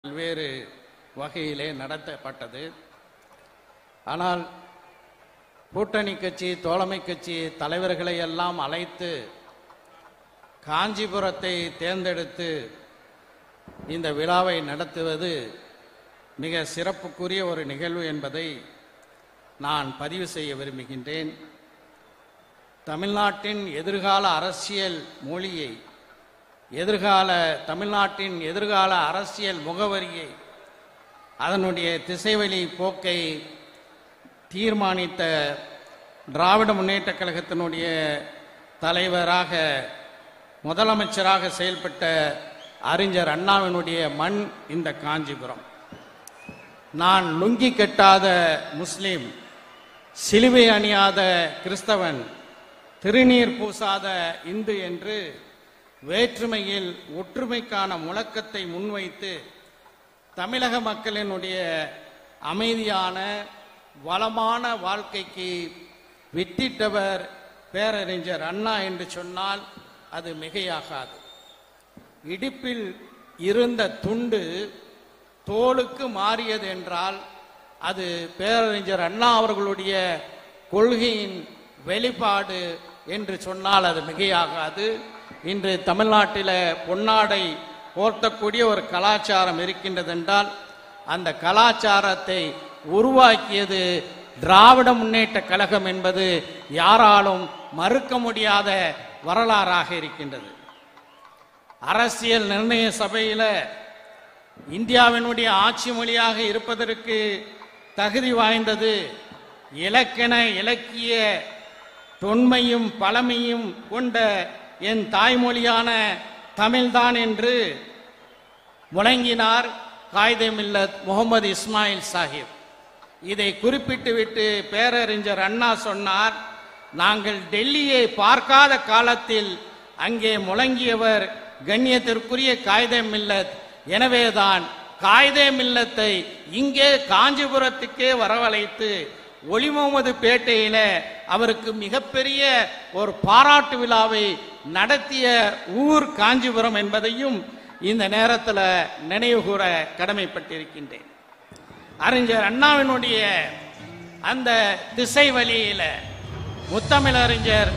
பல்வேறு வகையிலே நடத்தப்பட்டது. ஆனால் கூட்டணி கட்சி தோழமை கட்சி தலைவர்களை எல்லாம் அழைத்து காஞ்சிபுரத்தை தேர்ந்தெடுத்து இந்த விழாவை நடத்துவது மிக சிறப்புக்குரிய ஒரு நிகழ்வு என்பதை நான் பதிவு செய்ய விரும்புகின்றேன். தமிழ்நாட்டின் எதிர்கால அரசியல் மொழியை, தமிழ்நாட்டின் எதிர்கால அரசியல் முகவரியை, அதனுடைய திசைவழி போக்கை தீர்மானித்த திராவிட முன்னேற்றக் கழகத்தினுடைய தலைவராக, முதலமைச்சராக செயல்பட்ட அறிஞர் அண்ணாவினுடைய மண் இந்த காஞ்சிபுரம். நான் லுங்கி கட்டாத முஸ்லிம், சிலுவை அணியாத கிறிஸ்தவன், திருநீர் பூசாத இந்து என்று வேற்றுமையில் ஒற்றுமைக்கான முழக்கத்தை முன்வைத்து தமிழக மக்களினுடைய அமைதியான வளமான வாழ்க்கைக்கு வித்திட்டவர் பேரறிஞர் அண்ணா என்று சொன்னால் அது மிகையாகாது. இடுப்பில் இருந்த துண்டு தோளுக்கு மாறியது என்றால் அது பேரறிஞர் அண்ணா அவர்களுடைய கொள்கையின் வெளிப்பாடு என்று சொன்னால் அது மிகையாகாது. இன்று தமிழ்நாட்டில் பொன்னாடை போர்த்தக்கூடிய ஒரு கலாச்சாரம் இருக்கின்றது என்றால் அந்த கலாச்சாரத்தை உருவாக்கியது திராவிட முன்னேற்ற கழகம் என்பது யாராலும் மறுக்க முடியாத வரலாறாக இருக்கின்றது. அரசியல் நிர்ணய சபையில் இந்தியாவினுடைய ஆட்சி மொழியாக இருப்பதற்கு தகுதி வாய்ந்தது இலக்கண இலக்கிய தொன்மையும் பழமையும் கொண்ட என் தாய்மொழியான தமிழ்தான் என்று முழங்கினார் காயிதே மில்லத் முகமது இஸ்மாயில் சாஹிப். இதை குறிப்பிட்டுவிட்டு பேரறிஞர் அண்ணா சொன்னார், நாங்கள் டெல்லியை பார்க்காத காலத்தில் அங்கே முழங்கியவர் கண்ணியத்திற்குரிய காயிதே மில்லத். எனவேதான் காயிதே மில்லத்தை இங்கே காஞ்சிபுரத்துக்கே வரவழைத்து ஒளிமுகமது பேட்டையில அவருக்கு மிகப்பெரிய ஒரு பாராட்டு விழாவை நடத்திய ஊர் காஞ்சிபுரம் என்பதையும் இந்த நேரத்தில் நினைவுகூர கடமைப்பட்டிருக்கின்றேன். அறிஞர் அண்ணாவினுடைய அந்த திசை வழியில முத்தமிழறிஞர்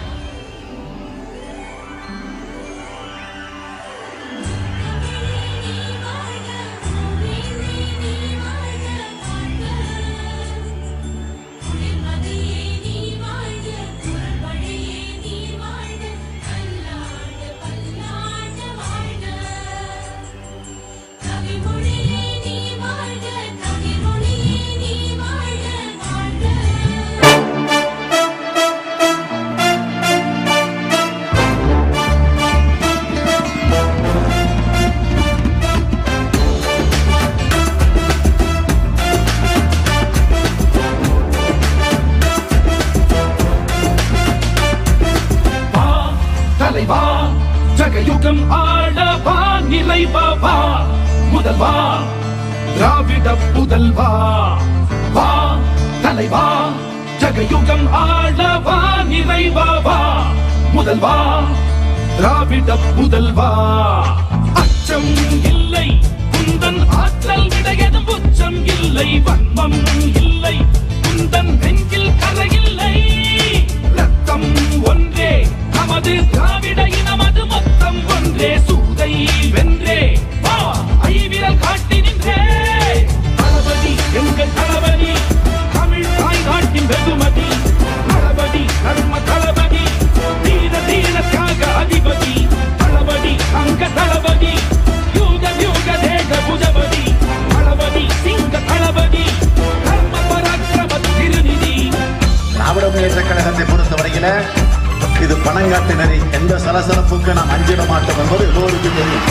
ஜகயுகம் ஆளவா, நிலைவா, முதல்வா, திராவிட புதல்வா, வா தலைவா, ஜகயுகம் ஆளவா, நிலைவா, முதல்வா, திராவிட புதல்வா. அச்சம் இல்லை குந்தன் ஆற்றல் விடையதும் உச்சம் இல்லை, வன்மம் இல்லை குந்தன் நெஞ்சில் கரையில்லை. ரத்தம் ஒன்றே நமது திராவிட இனமது மொத்தம் ஒன்றே, சூதை வென்றே வா ஐவிரல் காட்டி நின்றே. தளபதி எங்கள் தளபதி, தமிழ் தாய் நாட்டின் வெகுமதி, தளபதி தர்ம தளபதி, தீர தீர தியாக அதிபதி, தளபதி அங்க தளபதி, யூக யூக தேக புஜபதி, தளபதி சிங்க தளபதி, தர்ம பராக்கிரம திருநிதி. திராவிட முன்னேற்ற கழகத்தை பொறுத்தவரையில இது பணங்காட்டினரை எந்த சலசலப்புக்கு நாம் அஞ்சிட மாட்டோம் என்பது எல்லோருக்கும் தெரியும்.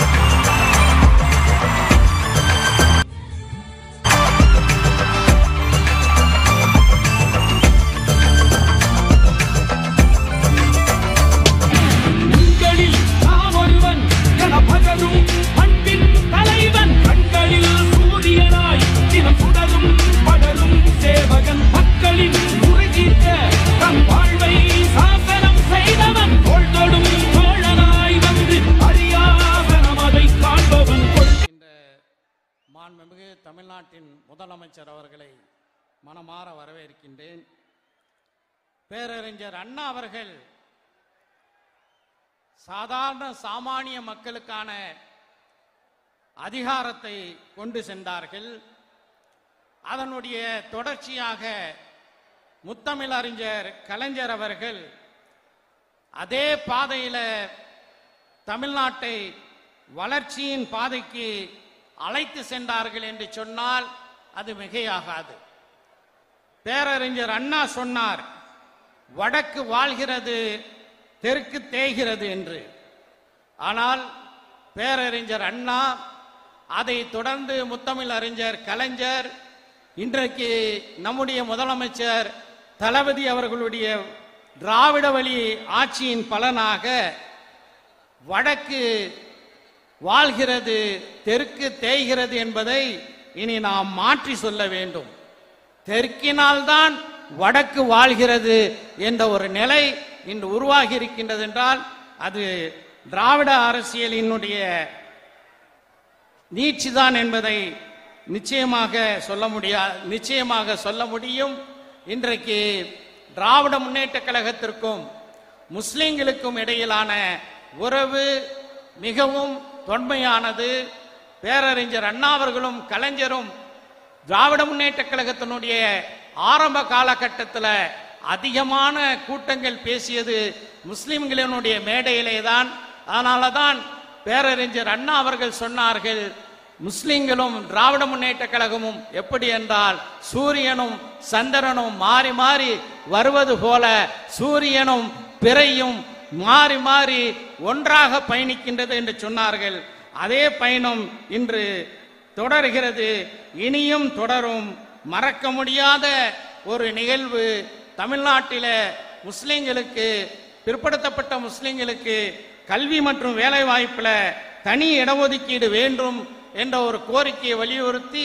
உங்களில் நான் ஒருவன் என பகரும் அன்பின் தலைவன், கண்களில் சூரியனாய் தினம் சுடரும் படரும் சேவகன், மக்களின் உறுதித்த தன் வாழ்வை சாசனம் செய்தவன், தோள் தொடும் தோழனாய் வந்து அறியாதன மாண்புமிகு தமிழ்நாட்டின் முதலமைச்சர் அவர்களை மனமாற வரவேற்கின்றேன். பேரறிஞர் அண்ணா அவர்கள் சாதாரண சாமானிய மக்களுக்கான அதிகாரத்தை கொண்டு சென்றார்கள். அதனுடைய தொடர்ச்சியாக முத்தமிழறிஞர் கலைஞர் அவர்கள் அதே பாதையில தமிழ்நாட்டை வளர்ச்சியின் பாதைக்கு அழைத்து சென்றார்கள் என்று சொன்னால் அது மிகையாகாது. பேரறிஞர் அண்ணா சொன்னார், வடக்கு வாழ்கிறது, தெற்கு தேய்கிறது என்று. ஆனால் பேரறிஞர் அண்ணா, அதை தொடர்ந்து முத்தமிழ் அறிஞர் கலைஞர், இன்றைக்கு நம்முடைய முதலமைச்சர் தளபதி அவர்களுடைய திராவிட வழி ஆட்சியின் பலனாக வடக்கு வாழ்கிறது, தெற்கு தேய்கிறது என்பதை இனி நாம் மாற்றி சொல்ல வேண்டும். தெற்கினால்தான் வடக்கு வாழ்கிறது என்ற ஒரு நிலை இன்று உருவாகி இருக்கின்றது என்றால் அது திராவிட அரசியலினுடைய நீட்சிதான் என்பதை நிச்சயமாக சொல்ல முடியும். இன்றைக்கு திராவிட முன்னேற்ற கழகத்திற்கும் முஸ்லிம்களுக்கும் இடையிலான உறவு மிகவும் தொன்மையானது. பேரறிஞர் அண்ணா அவர்களும் கலைஞரும் திராவிட முன்னேற்ற கழகத்தினுடைய ஆரம்ப காலகட்டத்தில் அதிகமான கூட்டங்கள் பேசியது முஸ்லிம்களினுடைய மேடையிலே தான். அதனால தான் பேரறிஞர் அண்ணா அவர்கள் சொன்னார்கள், முஸ்லிம்களும் திராவிட முன்னேற்ற கழகமும் எப்படி என்றால் சூரியனும் சந்திரனும் மாறி மாறி வருவது போல சூரியனும் பிறையும் மாறி மாறி ஒன்றாக பயணிக்கின்றது என்று சொன்னார்கள். அதே பயணம் இன்று தொடர்கிறது, இனியும் தொடரும். மறக்க முடியாத ஒரு நிகழ்வு. தமிழ்நாட்டில முஸ்லிம்களுக்கு, பிற்படுத்தப்பட்ட முஸ்லிம்களுக்கு கல்வி மற்றும் வேலை வாய்ப்புல தனி இடஒதுக்கீடு வேண்டும் என்ற ஒரு கோரிக்கையை வலியுறுத்தி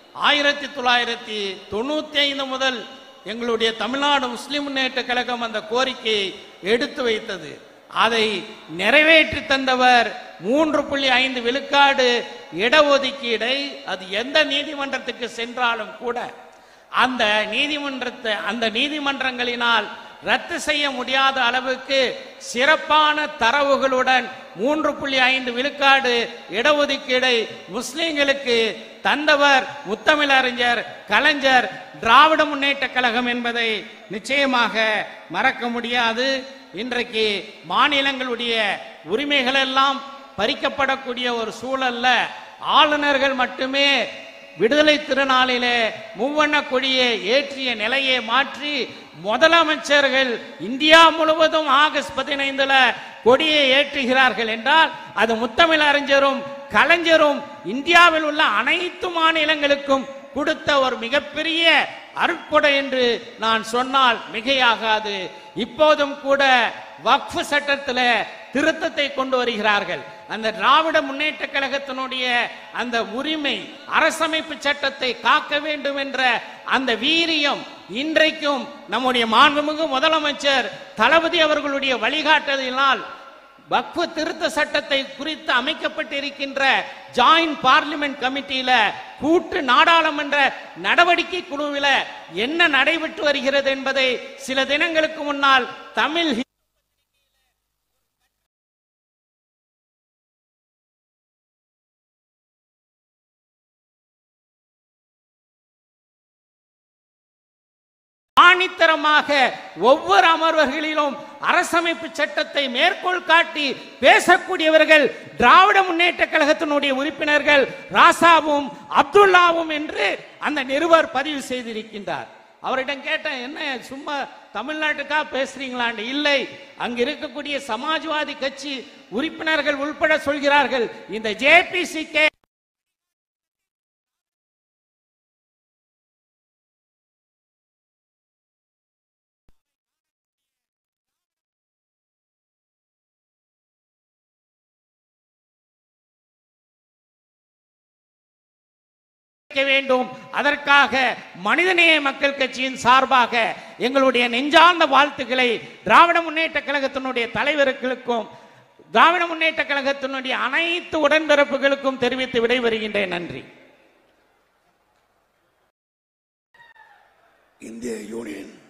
1995 முதல் எங்களுடைய தமிழ்நாடு முஸ்லிம் முன்னேற்ற கழகம் அந்த கோரிக்கையை எடுத்து வைத்தது. அதை நிறைவேற்றி தந்தவர் 3.5 விழுக்காடு இடஒதுக்கீடை அது எந்த நீதிமன்றத்துக்கு சென்றாலும் கூட அந்த நீதிமன்றங்களினால் ரத்து செய்ய முடியாத அளவுக்கு சிறப்பான தரவுகளுடன் 3.5 விழுக்காடு இடஒதுக்கீடை முஸ்லிம்களுக்கு தந்தவர் முத்தமிழறிஞர் கலைஞர், திராவிட முன்னேற்ற கழகம் என்பதை நிச்சயமாக மறக்க முடியாது. இன்றைக்கு மாநிலங்களுடைய உரிமைகள் எல்லாம் பறிக்கப்படக்கூடிய ஒரு சூழல்ல ஆளுநர்கள் மட்டுமே விடுதலை திருநாளிலே மூவண்ண கொடியை ஏற்றிய நிலையை மாற்றி முதலமைச்சர்கள் இந்தியா முழுவதும் ஆகஸ்ட் 15 கொடியை ஏற்றுகிறார்கள் என்றால் அது முத்தமிழ் அறிஞரும் கலைஞரும் இந்தியாவில் உள்ள அனைத்து மாநிலங்களுக்கும் கொடுத்த ஒரு மிகப்பெரிய அருட்கொடை என்று நான் சொன்னால் மிகையாகாது. இப்போதும் கூட வக்ஃப் சட்டத்தில் திருத்தத்தை கொண்டு வருகிறார்கள். அந்த திராவிட முன்னேற்ற கழகத்தினுடைய அந்த உரிமை, அரசமைப்பு சட்டத்தை காக்க வேண்டும் என்ற அந்த வீரியம் இன்றைக்கும் நம்முடைய மாண்புமிகு முதலமைச்சர் தளபதி அவர்களுடைய வழிகாட்டுதலினால் வக்ஃப் திருத்த சட்டத்தை குறித்து அமைக்கப்பட்டிருக்கின்ற ஜாயிண்ட் பார்லிமெண்ட் கமிட்டியில கூட்டு நாடாளுமன்ற நடவடிக்கை குழுவில என்ன நடைபெற்று வருகிறது என்பதை சில தினங்களுக்கு முன்னால் தமிழ் ஆணித்தரமாக ஒவ்வொரு அமர்வுகளிலும் அரசமைப்பு சட்டத்தை மேற்கோள் காட்டி பேசக்கூடியவர்கள் திராவிட முன்னேற்ற கழகத்தினுடைய உறுப்பினர்கள் ராசாவும் அப்துல்லாவும் என்று அந்த நிருபர் பதிவு செய்திருக்கின்றார். அவரிடம் கேட்டேன், என்ன சும்மா தமிழ்நாட்டுக்கா பேசுறீங்களான்னு. இல்லை, அங்க இருக்கக்கூடிய சமாஜ்வாதி கட்சி உறுப்பினர்கள் உள்பட சொல்கிறார்கள், இந்த ஜேபிசிகே வேண்டும். அதற்காக மனிதநேய மக்கள் கட்சியின் சார்பாக எங்களுடைய நெஞ்சார்ந்த வாழ்த்துக்களை திராவிட முன்னேற்ற கழகத்தினுடைய தலைவர்களுக்கும் திராவிட முன்னேற்ற கழகத்தினுடைய அனைத்து உடன்பிறப்புகளுக்கும் தெரிவித்து விடைபெறுகின்றேன். நன்றி. இந்திய யூனியன்